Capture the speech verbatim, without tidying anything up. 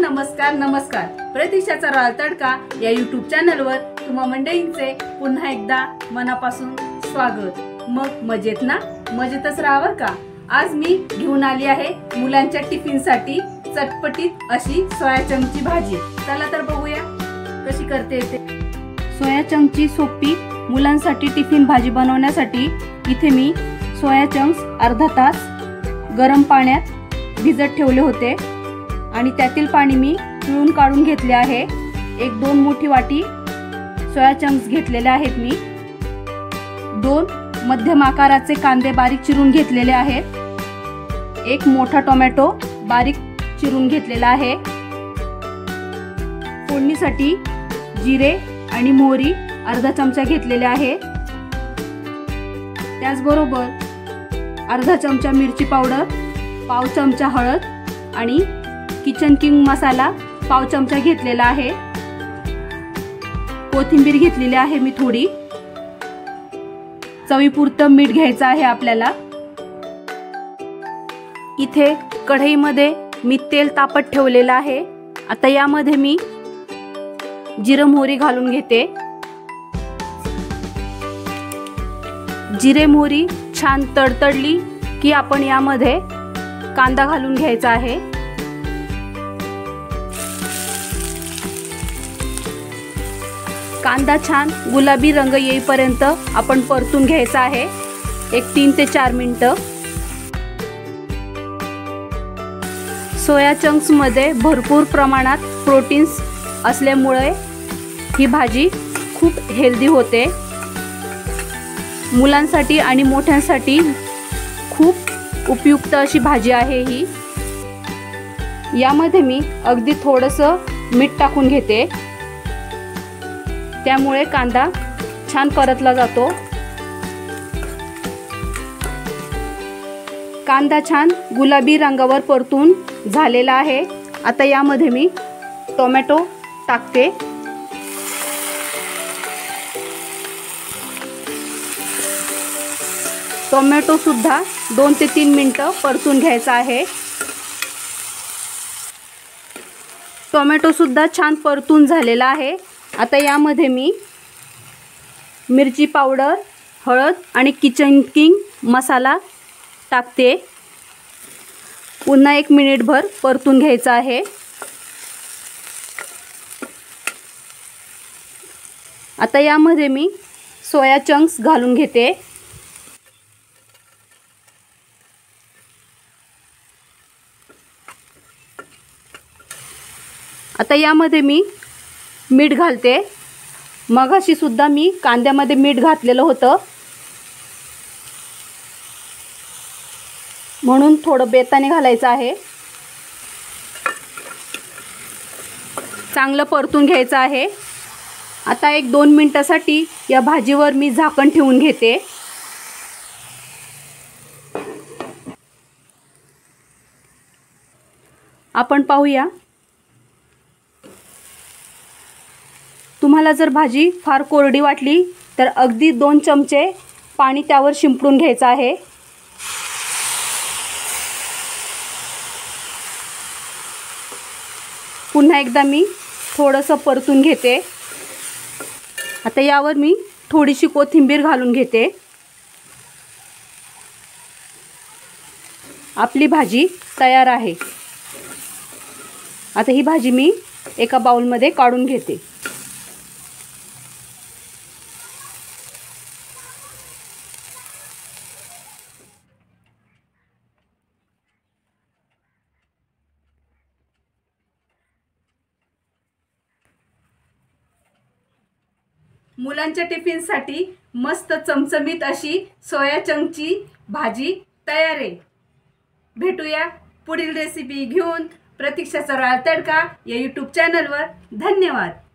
नमस्कार नमस्कार प्रतीक्षाचा रॉयल तडका या यूट्यूब चॅनलवर तुम्हा मंडळींचे पुन्हा एकदा मनापासून स्वागत। मग मजेत ना? मजेतच राहावर का। आज मी घेऊन आली आहे मुलांच्या टिफिनसाठी चटपटीत अशी सोया चंक्सची भाजी। चला तर बघूया कशी करते ते। सोया चंक्सची सोपी मुलांसाठी टिफिन भाजी बनवण्यासाठी इथे मी सोया चंक्स अर्धा तास गरम पाण्यात भिजत ठेवले होते आणि त्यातील पाणी मी पिळून काढून घेतले आहे। एक दोन मोठी वाटी सोया चंक्स घेतलेले आहेत मी। दोन मध्यम आकाराचे कांदे बारीक चिरून घेतलेले आहेत। एक मोठा टोमॅटो बारीक चिरून घेतलेला आहे। फोडणीसाठी जिरे आणि मोहरी अर्धा चमचा घेतलेले आहे। त्याचबरोबर अर्धा चमचा मिरची पावडर, पाव चमचा हळद आणि किचन किंग मसाला पाव चमचा घेतलेला आहे। कोथिंबीर घेतलेली आहे मी थोडी। चवीपुरतं मीठ घ्यायचं आहे आपल्याला। इथे कढईमध्ये मी तेल तापत ठेवलेलं आहे। आता यामध्ये मी जिरे मोहरी घालून घेते। जिरे मोहरी छान तडतडली की आपण यामध्ये कांदा घालून घ्यायचा आहे। कांदा छान गुलाबी रंग येईपर्यंत आपण परतून घ्यायचा आहे एक तीन ते चार मिनिटं। सोया चंक्स मध्ये भरपूर प्रमाणात प्रोटीन्स असल्यामुळे ही भाजी खूप हेल्दी होते। मुलांसाठी आणि मोठ्यांसाठी खूप उपयुक्त अशी भाजी आहे ही। यामध्ये मी अगदी थोडंसं मीठ टाकून घेते, त्यामुळे कांदा छान परतला जातो। कांदा छान गुलाबी रंगावर परतून झालेला आहे। आता यामध्ये मी टोमॅटो टाकते। टोमॅटो सुद्धा दोन ते तीन मिनिटं परतून घ्यायचा आहे। टोमॅटो सुद्धा छान परतून झालेला आहे। आता यामध्ये मी मिरची पावडर, हळद आणि किचन किंग मसाला टाकते। पुन्हा एक मिनिटभर परतून घ्यायचा आहे। आता यामध्ये मी सोया चंक्स घालून घेते। आता यामध्ये मी मीठ घालते। मगाशी सुद्धा मी कांद्यामध्ये मीठ घातलेलं होतं, म्हणून थोडं बेताने घालायचं आहे। चांगलं परतून घ्यायचं आहे। आता एक दोन मिनिटासाठी या भाजीवर मी झाकण ठेवून घेते। आपण पाहूया। तुम्हाला जर भाजी फार कोरडी वाटली तर अगदी दोन चमचे पाणी त्यावर शिंपडून घ्यायचं आहे। पुन्हा एकदा मी थोडंसं परतून घेते। आता यावर मी थोडीशी कोथिंबीर घालून घेते। आपली भाजी तयार आहे। आता ही भाजी मी एका बाउलमध्ये काढून घेते। मुलांच्या टिफिनसाठी मस्त चमचमीत अशी सोया चंक्सची भाजी तयार आहे। भेटूया पुढील रेसिपी घेऊन प्रतीक्षाचा रॉयल तडका या यूट्यूब चॅनलवर। धन्यवाद।